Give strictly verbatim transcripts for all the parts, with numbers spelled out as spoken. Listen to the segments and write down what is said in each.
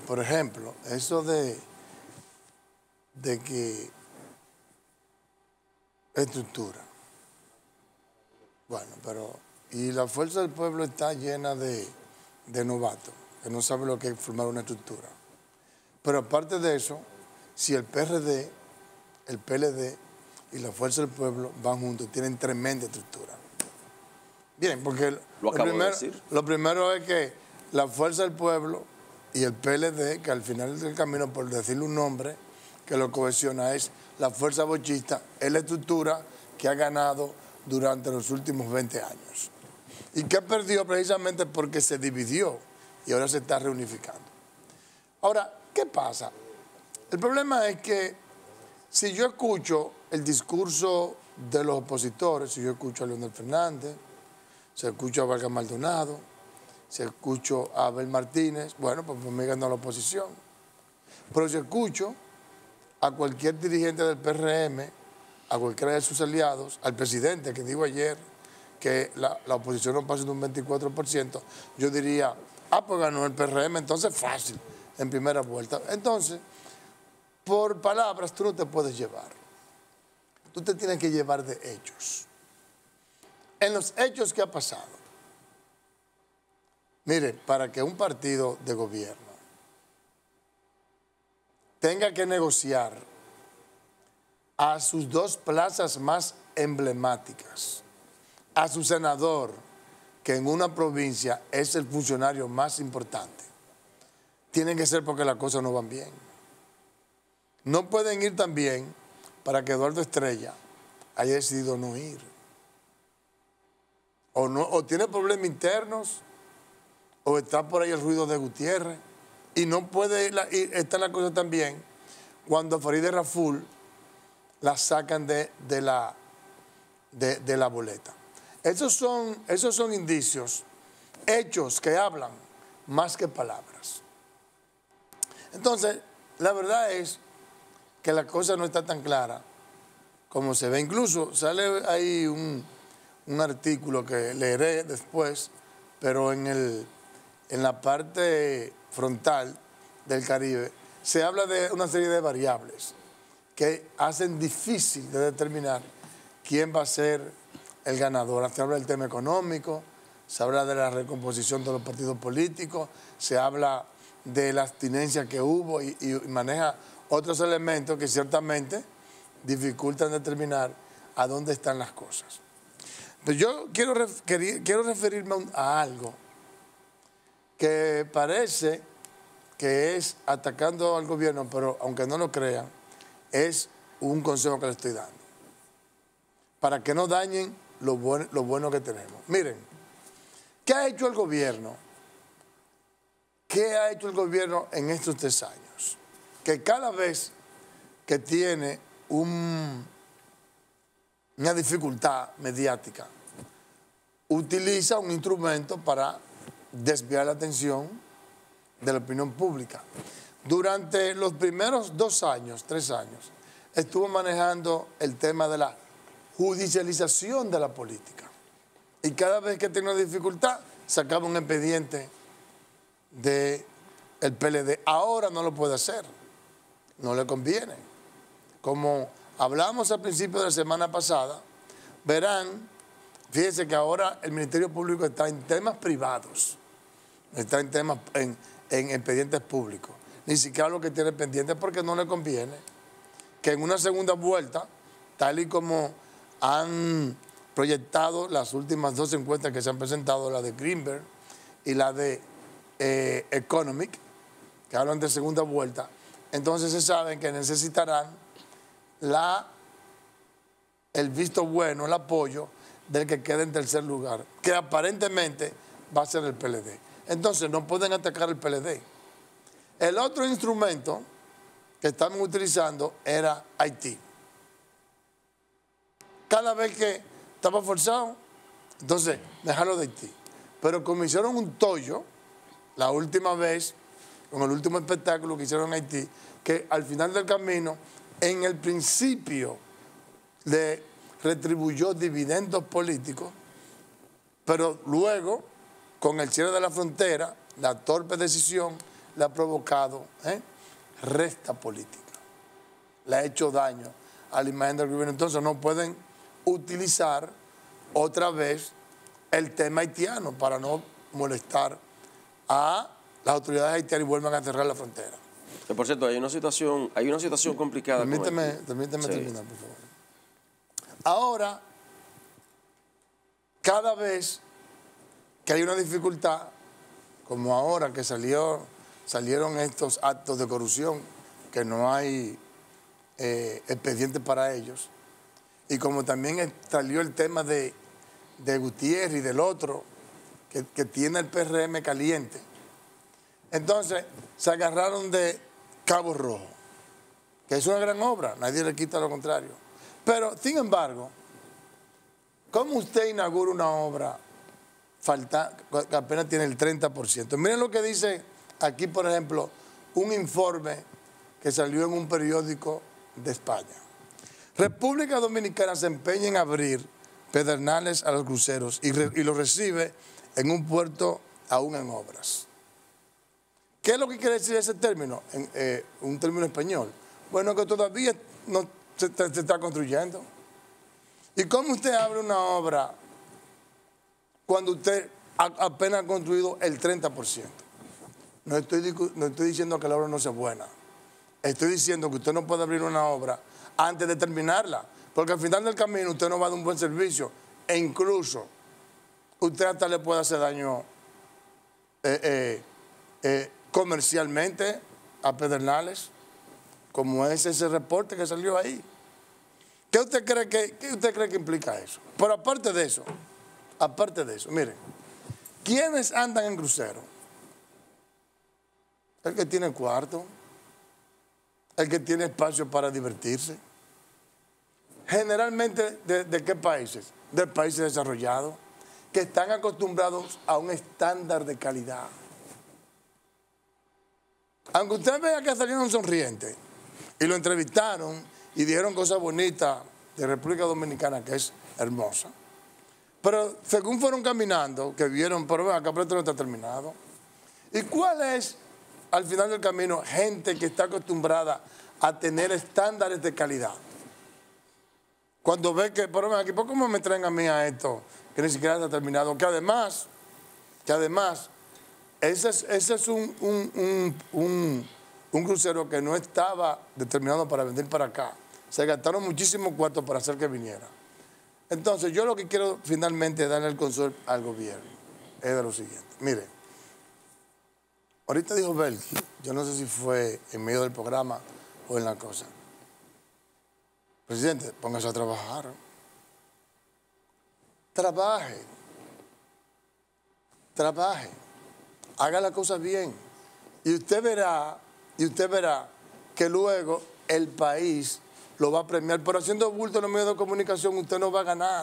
por ejemplo, eso de, de que estructura. Bueno, pero... Y la fuerza del pueblo está llena de, de novatos, que no saben lo que es formar una estructura. Pero aparte de eso, si el P R D, el P L D y la fuerza del pueblo van juntos, tienen tremenda estructura. Bien, porque lo, lo, acabo primero, de decir. lo primero es que la fuerza del pueblo y el P L D, que al final del camino, por decirle un nombre, que lo cohesiona, es la fuerza bochista, es la estructura que ha ganado durante los últimos veinte años. Y que perdió precisamente porque se dividió y ahora se está reunificando. Ahora, ¿qué pasa? El problema es que si yo escucho el discurso de los opositores, si yo escucho a Leonel Fernández, si escucho a Vargas Maldonado, si escucho a Abel Martínez, bueno, pues me ganó la oposición. Pero si escucho a cualquier dirigente del P R M, a cualquiera de sus aliados, al presidente que dijo ayer que la, la oposición no pasa de un veinticuatro por ciento, yo diría, ah, pues ganó el P R M, entonces fácil, en primera vuelta. Entonces, por palabras tú no te puedes llevar. Tú te tienes que llevar de hechos. En los hechos que ha pasado, mire, para que un partido de gobierno tenga que negociar a sus dos plazas más emblemáticas, a su senador, que en una provincia es el funcionario más importante, tienen que ser porque las cosas no van bien. No pueden ir tan bien para que Eduardo Estrella haya decidido no ir. O, no, o tiene problemas internos, o está por ahí el ruido de Gutiérrez, y no puede ir, ir está la cosa también cuando Farideh Raful la sacan de, de, la, de, de la boleta. Esos son, esos son indicios, hechos que hablan más que palabras. Entonces, la verdad es que la cosa no está tan clara como se ve. Incluso sale ahí un, un artículo que leeré después, pero en, el, en la parte frontal del Caribe se habla de una serie de variables que hacen difícil de determinar quién va a ser el ganador. Se habla del tema económico, se habla de la recomposición de los partidos políticos, se habla de la abstinencia que hubo y, y maneja otros elementos que ciertamente dificultan determinar a dónde están las cosas. Pero yo quiero, ref, quiero referirme a algo que parece que es atacando al gobierno, pero aunque no lo crean, es un consejo que le estoy dando, para que no dañen lo bueno, lo bueno que tenemos. Miren, ¿qué ha hecho el gobierno? ¿Qué ha hecho el gobierno en estos tres años? Que cada vez que tiene un, una dificultad mediática, utiliza un instrumento para desviar la atención de la opinión pública. Durante los primeros dos años, tres años, estuvo manejando el tema de la judicialización de la política. Y cada vez que tenía una dificultad, sacaba un expediente del P L D. Ahora no lo puede hacer, no le conviene. Como hablamos al principio de la semana pasada, verán, fíjense que ahora el Ministerio Público está en temas privados, está en temas, en, en expedientes públicos. Ni siquiera lo que tiene pendiente porque no le conviene. Que en una segunda vuelta, tal y como han proyectado las últimas dos encuestas que se han presentado, la de Greenberg y la de eh, Economic, que hablan de segunda vuelta, entonces se saben que necesitarán la, el visto bueno, el apoyo del que quede en tercer lugar, que aparentemente va a ser el P L D. Entonces no pueden atacar el P L D. El otro instrumento que estamos utilizando era Haití. Cada vez que estaba forzado, entonces dejarlo de Haití. Pero como hicieron un tollo, la última vez, con el último espectáculo que hicieron en Haití, que al final del camino, en el principio, le retribuyó dividendos políticos, pero luego, con el cierre de la frontera, la torpe decisión le ha provocado ¿eh? resta política, le ha hecho daño a la imagen del gobierno. Entonces no pueden utilizar otra vez el tema haitiano para no molestar a las autoridades haitianas y vuelvan a cerrar la frontera. Que, por cierto, hay una situación, hay una situación complicada. Permíteme, permíteme sí. terminar, por favor. Ahora, cada vez que hay una dificultad, como ahora que salió, salieron estos actos de corrupción, que no hay eh, expedientes para ellos, y como también salió el tema de, de Gutiérrez y del otro, que, que tiene el P R M caliente, entonces se agarraron de Cabo Rojo, que es una gran obra, nadie le quita lo contrario. Pero, sin embargo, ¿cómo usted inaugura una obra falta, que apenas tiene el treinta por ciento? Miren lo que dice aquí, por ejemplo, un informe que salió en un periódico de España. República Dominicana se empeña en abrir pedernales a los cruceros y, re, y los recibe en un puerto aún en obras. ¿Qué es lo que quiere decir ese término? En, eh, un término español. Bueno, que todavía no se, se está construyendo. ¿Y cómo usted abre una obra cuando usted ha, apenas ha construido el treinta por ciento? No estoy, no estoy diciendo que la obra no sea buena. Estoy diciendo que usted no puede abrir una obra antes de terminarla, porque al final del camino usted no va a dar un buen servicio e incluso usted hasta le puede hacer daño eh, eh, eh, comercialmente a Pedernales, como es ese reporte que salió ahí. ¿Qué usted cree que, qué usted cree que implica eso? Pero aparte de eso, aparte de eso, miren, ¿quiénes andan en crucero? El que tiene cuarto, el que tiene espacio para divertirse. Generalmente, ¿de, de qué países? De países desarrollados, que están acostumbrados a un estándar de calidad. Aunque usted vea que salieron sonrientes y lo entrevistaron y dijeron cosas bonitas de República Dominicana, que es hermosa, pero según fueron caminando, que vieron, pero ven acá, pero esto no está terminado. ¿Y cuál es, al final del camino, gente que está acostumbrada a tener estándares de calidad? Cuando ve que, pero ven aquí, ¿por qué me traen a mí a esto que ni siquiera está terminado? Que además, que además, ese es, ese es un, un, un, un, un crucero que no estaba determinado para venir para acá. Se gastaron muchísimos cuartos para hacer que viniera. Entonces, yo lo que quiero finalmente darle el consuelo al gobierno es de lo siguiente. Mire, ahorita dijo Belki, yo no sé si fue en medio del programa o en la cosa. Presidente, póngase a trabajar. Trabaje. Trabaje. Haga las cosas bien. Y usted verá, y usted verá que luego el país lo va a premiar. Pero haciendo bulto en los medios de comunicación, usted no va a ganar.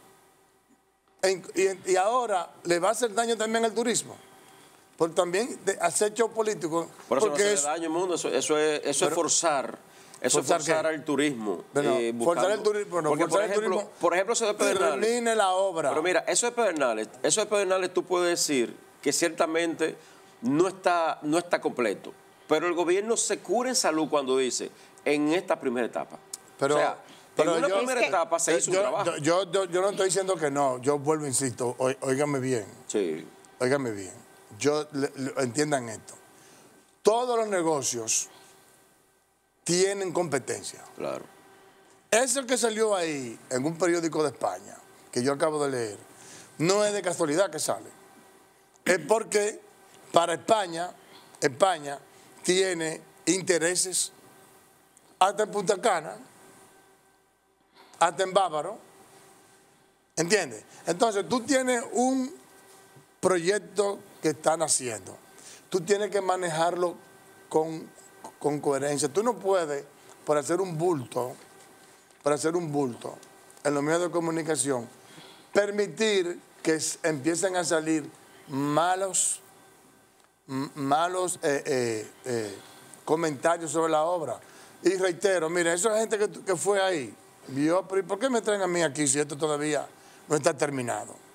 Y, y ahora le va a hacer daño también al turismo. Por también de acecho político. Por eso porque no hace es, daño, mundo. Eso, eso es, eso pero, es forzar. Eso ¿forzar es forzar qué? al turismo. Bueno, eh, forzar el turismo. Bueno, porque, forzar por ejemplo, el turismo. Por ejemplo, eso de Pedernales. Termine la obra. Pero mira, eso de Pedernales, eso de Pedernales tú puedes decir que ciertamente no está, no está completo. Pero el gobierno se cura en salud cuando dice, en esta primera etapa. Pero, o sea, pero en una yo, primera es que, etapa se hizo yo, un trabajo. Yo, yo, yo no estoy diciendo que no. Yo vuelvo, insisto, óigame bien. Sí. Óigame bien. Yo, le, le, entiendan esto. Todos los negocios tienen competencia. Claro. Ese que salió ahí en un periódico de España, que yo acabo de leer, no es de casualidad que sale. Es porque para España, España tiene intereses hasta en Punta Cana, hasta en Bávaro. ¿Entiendes? Entonces, tú tienes un proyecto que están haciendo. Tú tienes que manejarlo con, con coherencia. Tú no puedes, por hacer un bulto, por hacer un bulto en los medios de comunicación, permitir que empiecen a salir malos, malos eh, eh, eh, comentarios sobre la obra. Y reitero, mire, esa gente que, que fue ahí, vio, ¿por qué me traen a mí aquí si esto todavía no está terminado?